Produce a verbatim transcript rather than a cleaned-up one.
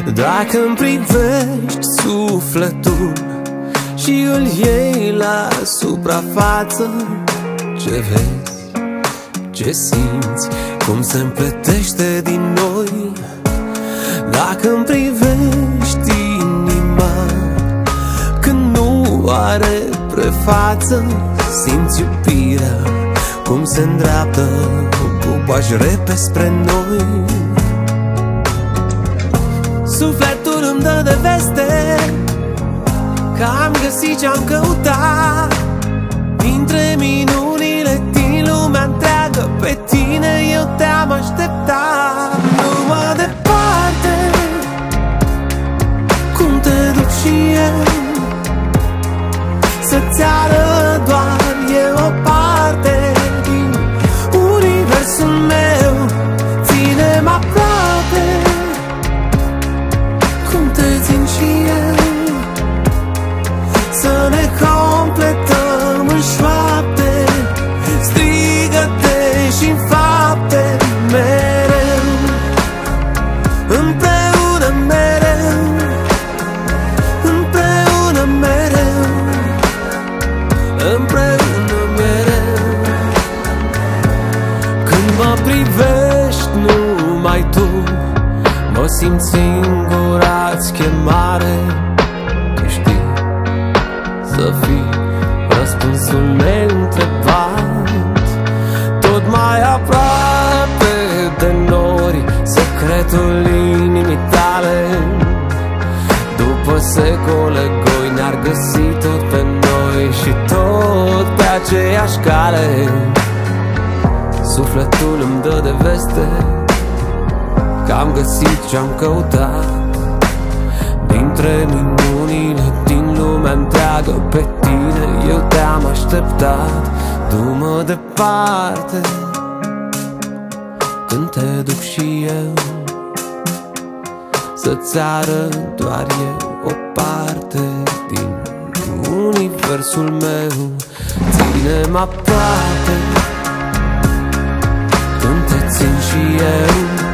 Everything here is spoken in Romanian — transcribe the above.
Dacă-mi privești sufletul și îl iei la suprafață, ce vezi, ce simți, cum se împletește din noi? Dacă-mi privești inima când nu are prefață, simți iubirea cum se îndreaptă cu pași repezi spre noi. Sufletul îmi dă de veste că am găsit ce-am căutat. Dintre minunile din lumea întreagă, pe tine eu te-am așteptat. Numai departe, cum te duc și eu, să-ți arăt doar eu o parte din universul meu. Ține-mă aproape, cum te țin și eu, să ne completăm în șoapte, strigă-te și-n fapte, mereu, împreună mereu, împreună mereu, împreună mereu. Când mă privești numai tu, mă simt singur, ați chemare. Tu știi să fii răspunsul neîntrebat, tot mai aproape de nori, secretul inimii tale. După secole goi ne-ar găsi tot pe noi și tot pe aceeași cale. Sufletul îmi dă de veste că am găsit ce-am căutat. Dintre minunile din lumea întreagă, pe tine eu te-am așteptat. Du-mă departe, când te duc și eu, să-ți arăt doar eu o parte din universul meu. Ține-mă aproape, când te țin și eu,